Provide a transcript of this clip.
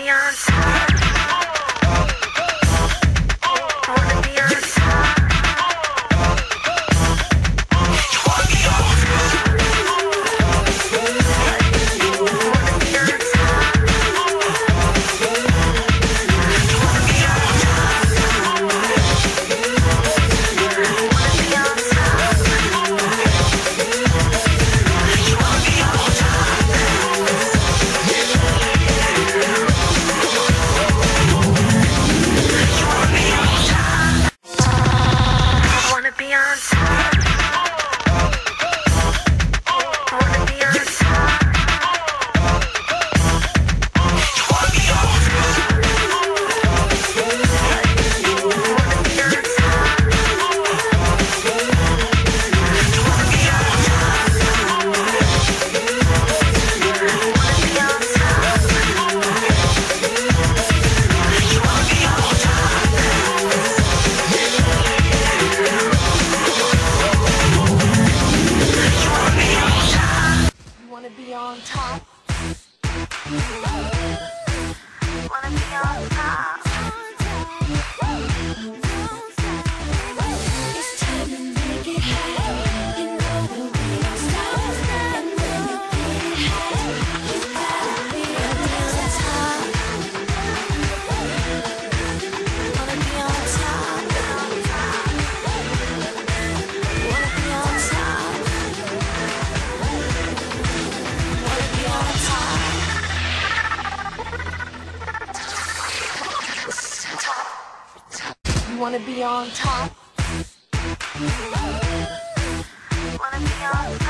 be on top. Wanna be on top. Wanna be on top. Wanna be on top. Wanna be on top. Wanna be on top. Wanna be on top. Wanna be on top. Wanna be on top. Wanna be on top. Wanna be on top. Wanna be on top. Wanna be on top. Wanna be on top. Wanna be on top. Wanna be on top. It's time to make it happen. You know that we don't stop. And when you get it happen, you gotta be on top. Wanna be on top. Wanna be on top. Wanna be on top. You wanna be on top. Wanna be on top.